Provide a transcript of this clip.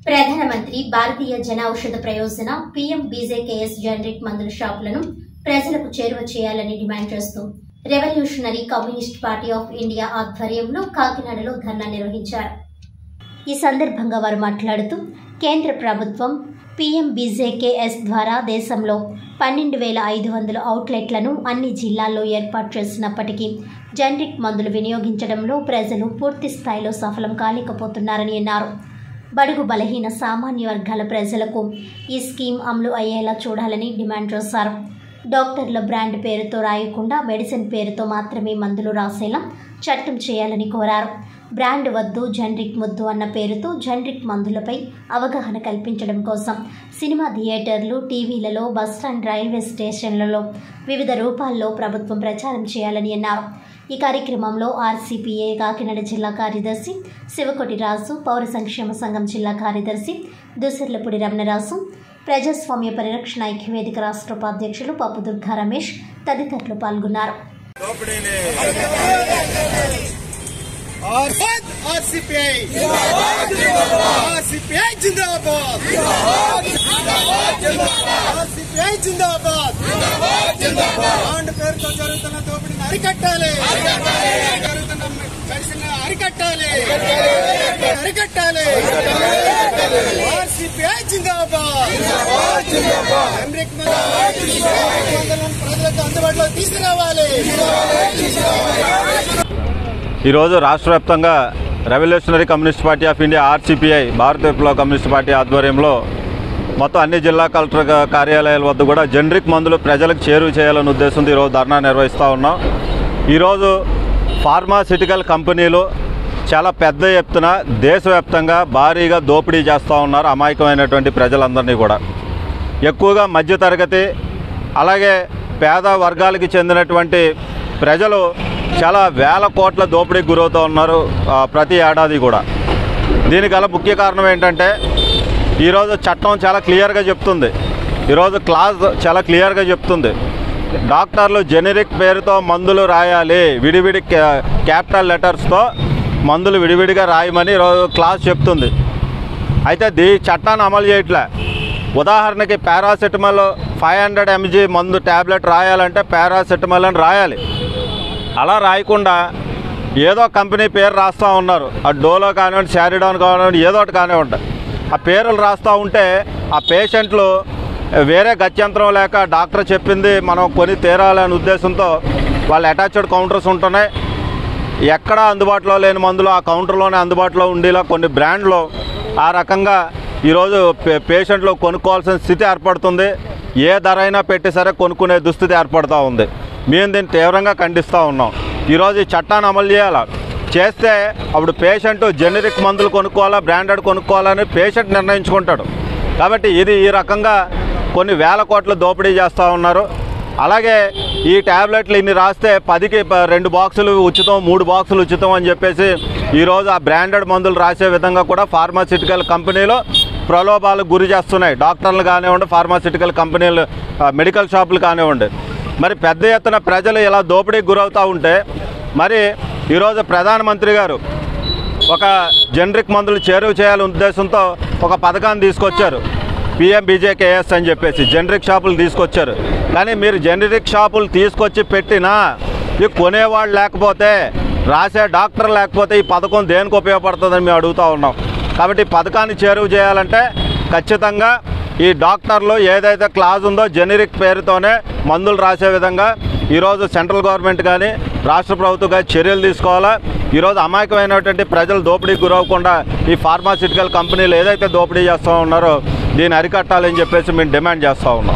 ప్రధానమంత్రి భారతీయ జన ఔషధ ప్రయోజన PMBJKS జనరిక్ మందుల షాపులను ప్రజలకు చేరువ చేయాలని డిమాండ్ చేస్తూ revolutionary communist party of India ఆధ్వర్యంలో కాకినాడలో ధర్నా నిర్వహించారు. ఈ సందర్భంగా వారు మాట్లాడుతూ కేంద్ర ప్రభుత్వం PMBJKS ద్వారా దేశంలో 12,500 అవుట్లెట్లను అన్ని జిల్లాల్లో ఏర్పాటు చేసినప్పటికీ జనరిక్ మందులు వినియోగించడంలో ప్రజలు పూర్తి స్థాయిలో సఫలం కాలేకపోతున్నారని అన్నారు. బడుగు బలహీన సామాన్య వర్గాల ప్రజలకు ఈ స్కీమ్ అమలు అయ్యేలా చూడాలని డిమాండ్ చేశారు. డాక్టర్ల బ్రాండ్ పేరుతో రాయకుండా మెడిసిన్ పేరుతో మాత్రమే మందులు రాసేలా చట్టం చేయాలని కోరారు. బ్రాండ్ వద్దు జనరిక్ ముద్దు అన్న పేరుతో జనరిక్ మందులపై అవగాహన కల్పించడం కోసం సినిమా థియేటర్లు, టీవీలలో, బస్టాండ్, రైల్వే స్టేషన్లలో వివిధ రూపాల్లో ప్రభుత్వం ప్రచారం చేయాలని అన్నారు. ఈ కార్యక్రమంలో RCPA కాకినాడ జిల్లా కార్యదర్శి శివకోటి రాజు, పౌర సంక్షేమ సంఘం జిల్లా కార్యదర్శి దుసర్లపూడి రమణరాజు, ప్రజాస్వామ్య పరిరక్షణ ఐక్యవేదిక రాష్ట్ర ఉపాధ్యక్షులు పప్పు దుర్గా రమేష్ తదితరులు పాల్గొన్నారు. ఈరోజు రాష్ట్ర వ్యాప్తంగా revolutionary communist party of India RCPI భారత విప్లవ కమ్యూనిస్ట్ పార్టీ ఆధ్వర్యంలో మొత్తం అన్ని జిల్లా కలెక్టర్ కార్యాలయాల వద్ద కూడా జనరిక్ మందులు ప్రజలకు చేరువ చేయాలనే ఉద్దేశంతో ఈరోజు ధర్నా నిర్వహిస్తూ ఉన్నాం. ఈరోజు ఫార్మాసిటికల్ కంపెనీలు చాలా పెద్ద ఎత్తున దేశవ్యాప్తంగా భారీగా దోపిడీ చేస్తూ ఉన్నారు అమాయకమైనటువంటి ప్రజలందరినీ కూడా. ఎక్కువగా మధ్యతరగతి అలాగే పేద వర్గాలకి చెందినటువంటి ప్రజలు చాలా వేల కోట్ల దోపిడీకి గురవుతూ ఉన్నారు ప్రతి ఏడాది కూడా. దీనికి గల ముఖ్య కారణం ఏంటంటే ఈరోజు చట్టం చాలా క్లియర్గా చెప్తుంది, ఈరోజు క్లాజ్ చాలా క్లియర్గా చెప్తుంది. డాక్టర్లు జెనరిక్ పేరుతో మందులు రాయాలి, విడివిడి క్యాపిటల్ లెటర్స్తో మందులు విడివిడిగా రాయమని ఈరోజు క్లాజ్ చెప్తుంది. అయితే చట్టాన్ని అమలు చేయట్లే. ఉదాహరణకి పారాసెటమాల్ 500 mg మందు ట్యాబ్లెట్ రాయాలంటే పారాసెటమాల్ అని రాయాలి. అలా రాయకుండా ఏదో కంపెనీ పేరు రాస్తూ ఉన్నారు. ఆ డోలో కానివ్వండి, శారిడాన్ కానివ్వండి, ఏదో ఒకటి కానివ్వండి, ఆ పేర్లు రాస్తూ ఉంటే ఆ పేషెంట్లు వేరే గత్యంతరం లేక డాక్టర్ చెప్పింది మనం కొని తీరాలనే ఉద్దేశంతో వాళ్ళు అటాచ్డ్ కౌంటర్స్ ఉంటున్నాయి. ఎక్కడ అందుబాటులో లేని మందులు ఆ కౌంటర్లోనే అందుబాటులో ఉండేలా కొన్ని బ్రాండ్లు ఆ రకంగా ఈరోజు పేషెంట్లు కొనుక్కోవాల్సిన స్థితి ఏర్పడుతుంది. ఏ ధర అయినా పెట్టి సరే కొనుక్కునే దుస్థితి ఏర్పడుతూ ఉంది. మేము దీన్ని తీవ్రంగా ఖండిస్తూ ఉన్నాం. ఈరోజు ఈ చట్టాన్ని అమలు చేస్తే అప్పుడు పేషెంట్ జెనరిక్ మందులు కొనుక్కోవాలా, బ్రాండెడ్ కొనుక్కోవాలని పేషెంట్ నిర్ణయించుకుంటాడు. కాబట్టి ఈ రకంగా కొన్ని వేల కోట్ల దోపిడీ చేస్తూ ఉన్నారు. అలాగే ఈ ట్యాబ్లెట్లు ఇన్ని రాస్తే 10కి 2 బాక్సులు ఉచితం, 3 బాక్సులు ఉచితం అని చెప్పేసి ఈరోజు ఆ బ్రాండెడ్ మందులు రాసే విధంగా కూడా ఫార్మాసిటికల్ కంపెనీలు ప్రలోభాలకు గురి చేస్తున్నాయి. డాక్టర్లు కానివ్వండి, ఫార్మాసిటికల్ కంపెనీలు, మెడికల్ షాపులు కానివ్వండి. మరి పెద్ద ఎత్తున ప్రజలు ఇలా దోపిడీకి గురవుతూ ఉంటే మరి ఈరోజు ప్రధానమంత్రి గారు ఒక జనరిక్ మందులు చేరువ చేయాలనే ఉద్దేశంతో ఒక పథకాన్ని తీసుకొచ్చారు. PMBJKS అని చెప్పేసి జనరిక్ షాపులు తీసుకొచ్చారు. కానీ మీరు జనరిక్ షాపులు తీసుకొచ్చి పెట్టినా ఇవి కొనేవాళ్ళు లేకపోతే, రాసే డాక్టర్ లేకపోతే ఈ పథకం దేనికి ఉపయోగపడుతుందని మేము అడుగుతూ ఉన్నాం. కాబట్టి పథకాన్ని చేరువ చేయాలంటే ఖచ్చితంగా ఈ డాక్టర్లు ఏదైతే క్లాజ్ ఉందో జెనరిక్ పేరుతోనే మందులు రాసే విధంగా ఈరోజు సెంట్రల్ గవర్నమెంట్ కానీ రాష్ట్ర ప్రభుత్వం కానీ చర్యలు తీసుకోవాలా. ఈరోజు అమాయకమైనటువంటి ప్రజలు దోపిడీకి గురవకుండా ఈ ఫార్మాసిటికల్ కంపెనీలు ఏదైతే దోపిడీ చేస్తూ ఉన్నారో దీన్ని అరికట్టాలని చెప్పేసి మేము డిమాండ్ చేస్తూ ఉన్నాం.